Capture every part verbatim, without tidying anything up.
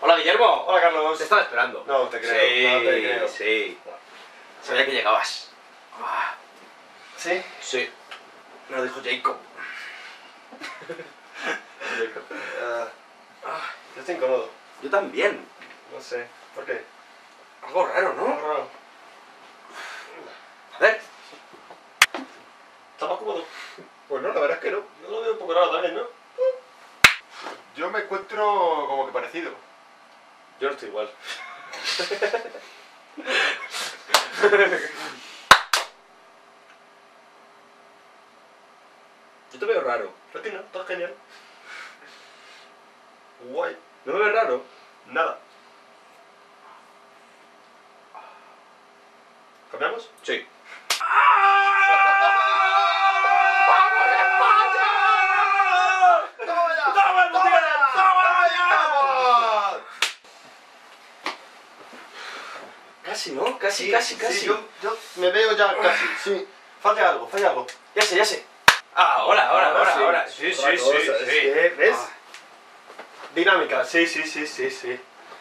Hola, Guillermo. Hola, Carlos. Te estaba esperando. No te creo, Sí, no te creo. sí. Sabía que llegabas. ¿Sí? Sí. Me lo dijo Jacob. Jacob. Uh, yo estoy incómodo. Yo también. No sé. ¿Por qué? Algo raro, ¿no? No, raro. A ver. ¿Estás más cómodo? Pues no, la verdad es que no. Yo lo veo un poco raro también, ¿no? Yo me encuentro como que parecido. Yo no estoy igual. Yo te veo raro. A ti no, estás genial. Guay. ¿No me ves raro? Nada. ¿Cambiamos? Sí. Casi, ¿no? Casi, Sí, casi, casi. Sí, yo, yo me veo ya casi, sí. Falta algo, falla algo. Ya sé, ya sé. Ah, ahora, ahora, ahora, sí. ahora. Sí, sí, Otra sí, cosa, sí. es que, ¿ves? Ah. Dinámica, sí, sí, sí, sí, sí.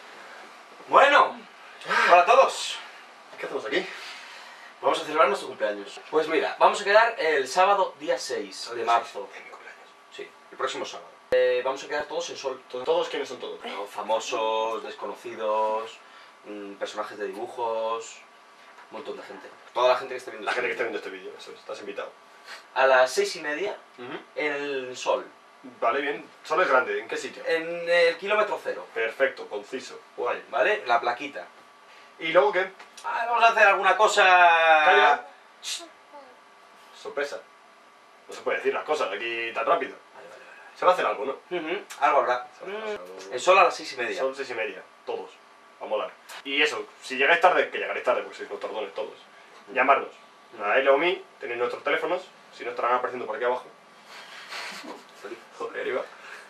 Bueno, hola a todos. ¿Qué hacemos aquí? Vamos a celebrar nuestro cumpleaños. Pues mira, vamos a quedar el sábado día seis de marzo. De mi cumpleaños. Sí, el próximo sábado. Eh, vamos a quedar todos en sol. Todos, ¿Todos quiénes son todos? ¿no? Famosos, desconocidos, mmm, personajes de dibujos, un montón de gente. Toda la gente que esté viendo La este gente que está vídeo. viendo este vídeo, eso es, estás invitado. A las seis y media Uh-huh. en el sol. Vale, bien. Solo es grande, ¿en qué sitio? En el kilómetro cero. Perfecto, conciso, guay. ¿Vale? La plaquita. ¿Y luego qué? Ah, vamos a hacer alguna cosa... Calla. Sorpresa. No se puede decir las cosas aquí tan rápido. Vale, vale, vale. Se va a hacer algo, ¿no? Ujú, algo habrá. Mm. El sol a las seis y media. Son seis y media, todos. Va a molar. Y eso, si llegáis tarde, que llegaréis tarde porque sois unos tordones todos. Llamarnos. A él o a mí, tenéis nuestros teléfonos, si no estarán apareciendo por aquí abajo. Joder, iba.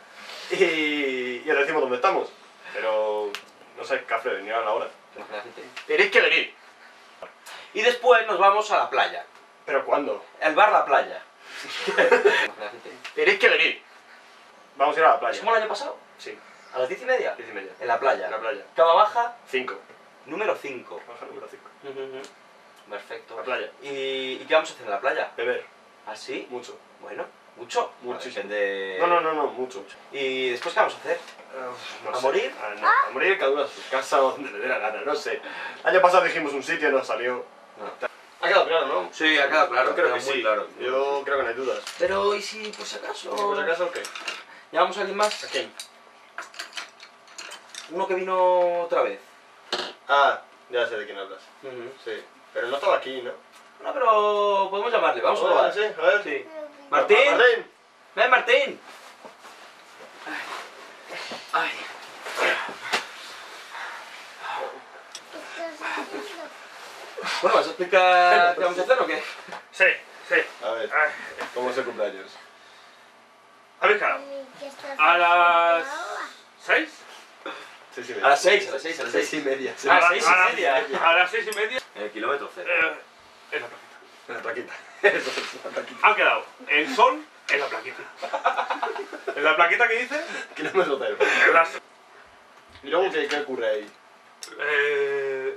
Y, y os decimos dónde estamos. Pero no sé, café, venir a la hora. Tenéis que venir. Y después nos vamos a la playa. ¿Pero cuándo? El bar La Playa. Tenéis que venir. Vamos a ir a la ¿Es playa. como el año pasado? Sí, ¿A las diez y media? diez y media. En la playa. En la playa. Cama baja, Cinco. número cinco. Baja número cinco. Perfecto. La playa. ¿Y, ¿Y qué vamos a hacer en la playa? Beber. ¿Ah, sí? Mucho. Bueno, ¿mucho? Muchísimo. Depende... No, no, no, no, mucho. ¿Y después qué vamos a hacer? Uh, no ¿A sé. morir? A, no, a morir cada uno a su casa o donde le dé la gana, no sé. El año pasado dijimos un sitio y nos salió. No. Ha quedado claro, ¿no? Sí, ha quedado claro. Yo creo ha que quedado muy sí. claro. Yo creo que no hay dudas. Pero, ¿y si por si acaso? ¿Por si acaso qué? ¿Llamamos a alguien más? ¿A quién? Uno que vino otra vez. Ah, ya sé de quién hablas. Sí. Pero no estaba aquí, ¿no? No, pero podemos llamarle, vamos a Hola, probar. sí, a ver. Sí. Martín. Martín. Ven, Martín. Ay. Bueno, ¿vas a explicar qué vamos a hacer o qué? Sí, sí. A ver, Ay, ¿cómo es el cumpleaños? ¿habéis quedado? A las... ¿seis? Sí, sí, A las seis, a las seis, a las seis. Seis y media. Ah, a, la- seis y a las- media. a las seis y media. En el kilómetro cero. Eh, en la plaquita. En la plaquita. Eso es la plaquita. Han quedado el sol en la plaquita. En la plaquita que dice... Kilómetro cero. en las- ¿Y luego qué, qué ocurre ahí? eh,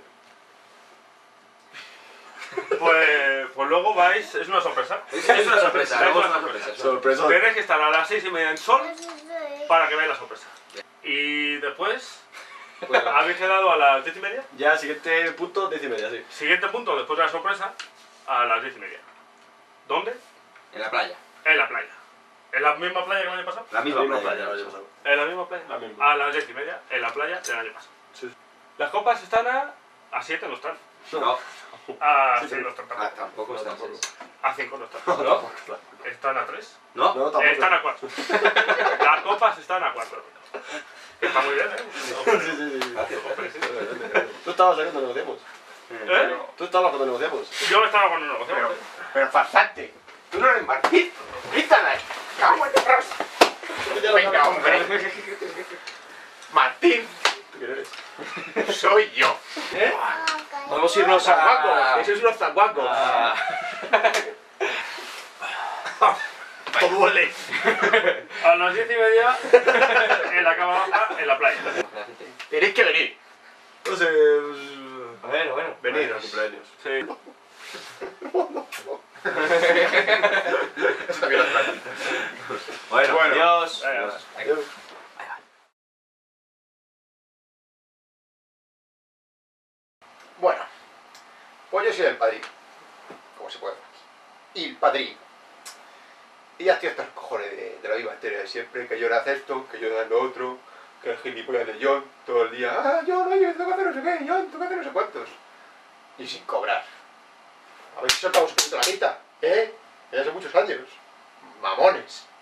pues, pues luego vais... Es una sorpresa. Es una sorpresa, Es luego una es una sorpresa. sorpresa. Sorpresa. Tenéis que estar a las seis y media en sol para que veáis la sorpresa. Y después... Bueno, ¿Habéis quedado a las diez y media? Ya, siguiente punto, diez y media, sí. Siguiente punto, después de la sorpresa, a las diez y media. ¿Dónde? en la playa. En la playa. ¿En la misma playa que el año pasado? La misma, La misma playa. playa, el año pasado. ¿En la misma playa? La misma. A las diez y media, en la playa del año pasado. Sí. Las copas están a... a siete no están. No, A Sí, seis sí. no están ah, tampoco. tampoco No, está tampoco. seis. A cinco no están. ¿No? Están a tres. ¿No? No, tampoco. Están a cuatro. Las copas están a cuatro. Que está muy bien, ¿eh? Sí, sí, sí. Gracias, Hombre, sí. Tú estabas ahí cuando negociamos. ¿Eh? Tú estabas cuando negociamos. Yo estaba con un negocio. Pero, pero farsante, tú no eres Martín. Quítala. Cago en Dios. Venga, hombre. Martín, ¿Tú quién eres? soy yo. ¿Eh? Podemos irnos a... ¡Zaguaco! Eso es unos zaguacos. a- Todo duele. A las diez y media en la cama baja en la playa. Tenéis que venir. No sé. pues, Bueno, bueno. Venir al cumpleaños. Sí. Eso también lo trae. Bueno, Bueno. adiós. Venga, Adiós. Adiós. Bueno, pues yo soy el padrino, como se puede ver aquí. Y el padrino. Y ya estoy hasta los cojones de, de la misma historia de siempre, que yo le acepto, que yo le lo otro, que el gilipollas de John todo el día, ah, John, oye, tengo que hacer no sé qué, John, tengo que hacer no sé cuántos. Y sin cobrar. A ver si soltamos un poquito la mitad, ¿eh? Ya hace muchos años. Mamones.